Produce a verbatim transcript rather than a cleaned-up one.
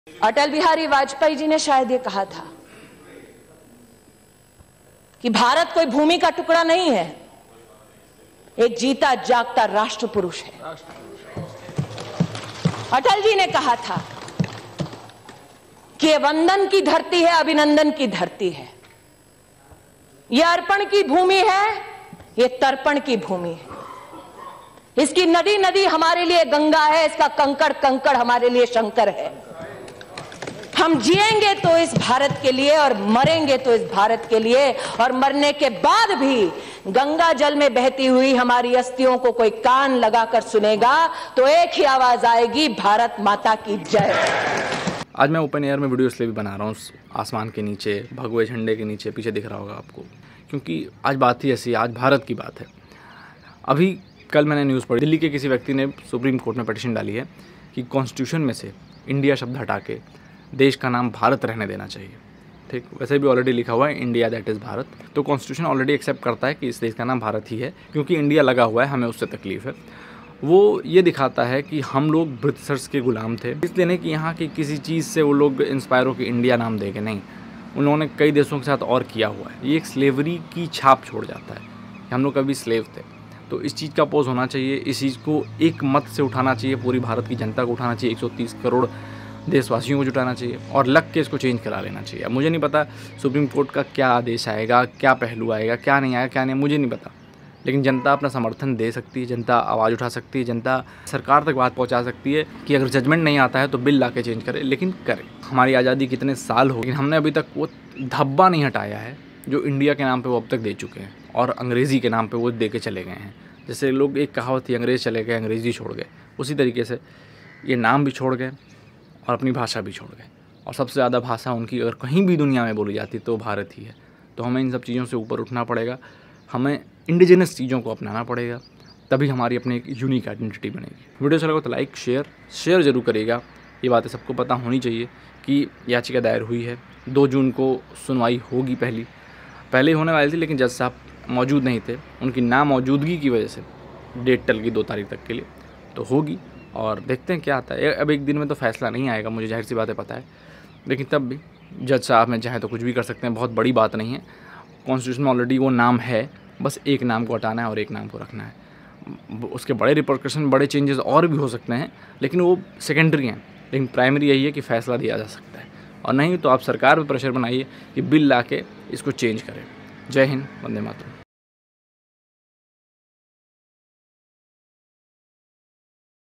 अटल बिहारी वाजपेयी जी ने शायद ये कहा था कि भारत कोई भूमि का टुकड़ा नहीं है, एक जीता जागता राष्ट्र पुरुष है। अटल जी ने कहा था कि ये वंदन की धरती है, अभिनंदन की धरती है, ये अर्पण की भूमि है, ये तर्पण की भूमि है। इसकी नदी नदी हमारे लिए गंगा है, इसका कंकड़ कंकड़ हमारे लिए शंकर है। हम जिएंगे तो इस भारत के लिए और मरेंगे तो इस भारत के लिए, और मरने के बाद भी गंगा जल में बहती हुई हमारी अस्थियों को कोई कान लगाकर सुनेगा तो एक ही आवाज आएगी, भारत माता की जय। आज मैं ओपन एयर में वीडियो इसलिए भी बना रहा हूँ, आसमान के नीचे भगवे झंडे के नीचे, पीछे दिख रहा होगा आपको, क्योंकि आज बात ही ऐसी, आज भारत की बात है। अभी कल मैंने न्यूज़ पढ़ी, दिल्ली के किसी व्यक्ति ने सुप्रीम कोर्ट में पिटीशन डाली है कि कॉन्स्टिट्यूशन में से इंडिया शब्द हटा के देश का नाम भारत रहने देना चाहिए। ठीक, वैसे भी ऑलरेडी लिखा हुआ है इंडिया दैट इज़ भारत, तो कॉन्स्टिट्यूशन ऑलरेडी एक्सेप्ट करता है कि इस देश का नाम भारत ही है, क्योंकि इंडिया लगा हुआ है, हमें उससे तकलीफ है। वो ये दिखाता है कि हम लोग ब्रिटिशर्स के गुलाम थे, इसलिए नहीं कि यहाँ की किसी चीज़ से वो लोग इंस्पायर हो कि इंडिया नाम देंगे, नहीं, उन लोगों ने कई देशों के साथ और किया हुआ है। ये एक स्लेवरी की छाप छोड़ जाता है कि हम लोग कभी स्लेव थे। तो इस चीज़ का अपोज होना चाहिए, इस चीज़ को एक मत से उठाना चाहिए, पूरी भारत की जनता को उठाना चाहिए, एक सौ तीस करोड़ देशवासियों को जुटाना चाहिए और लग के इसको चेंज करा लेना चाहिए। अब मुझे नहीं पता सुप्रीम कोर्ट का क्या आदेश आएगा, क्या पहलू आएगा, क्या नहीं आएगा, क्या नहीं, मुझे नहीं पता, लेकिन जनता अपना समर्थन दे सकती है, जनता आवाज़ उठा सकती है, जनता सरकार तक बात पहुंचा सकती है कि अगर जजमेंट नहीं आता है तो बिल ला के चेंज करे, लेकिन करे। हमारी आज़ादी कितने साल हो, लेकिन हमने अभी तक वो धब्बा नहीं हटाया है जो इंडिया के नाम पे वो अब तक दे चुके हैं और अंग्रेज़ी के नाम पे वो दे के चले गए हैं। जैसे लोग, एक कहावत थी, अंग्रेज़ चले गए अंग्रेज़ी छोड़ गए, उसी तरीके से ये नाम भी छोड़ गए और अपनी भाषा भी छोड़ गए। और सबसे ज़्यादा भाषा उनकी अगर कहीं भी दुनिया में बोली जाती तो भारत ही है। तो हमें इन सब चीज़ों से ऊपर उठना पड़ेगा, हमें इंडिजिनस चीज़ों को अपनाना पड़ेगा, तभी हमारी अपनी एक यूनिक आइडेंटिटी बनेगी। वीडियो अच्छा लगा तो लाइक शेयर शेयर ज़रूर करिएगा। ये बातें सबको पता होनी चाहिए कि याचिका दायर हुई है, दो जून को सुनवाई होगी। पहली पहले ही होने वाली थी, लेकिन जज साहब मौजूद नहीं थे, उनकी ना मौजूदगी की वजह से डेट टल गई दो तारीख तक के लिए। तो होगी और देखते हैं क्या आता है। अब एक दिन में तो फैसला नहीं आएगा, मुझे जाहिर सी बातें पता है, लेकिन तब भी जज साहब में चाहे तो कुछ भी कर सकते हैं, बहुत बड़ी बात नहीं है। कॉन्स्टिट्यूशन में ऑलरेडी वो नाम है, बस एक नाम को हटाना है और एक नाम को रखना है। उसके बड़े रिपरकशन, बड़े चेंजेस और भी हो सकते हैं, लेकिन वो सेकेंडरी हैं, लेकिन प्राइमरी यही है कि फ़ैसला दिया जा सकता है। और नहीं तो आप सरकार पर प्रेशर बनाइए कि बिल ला के इसको चेंज करें। जय हिंद, वंदे मातरम।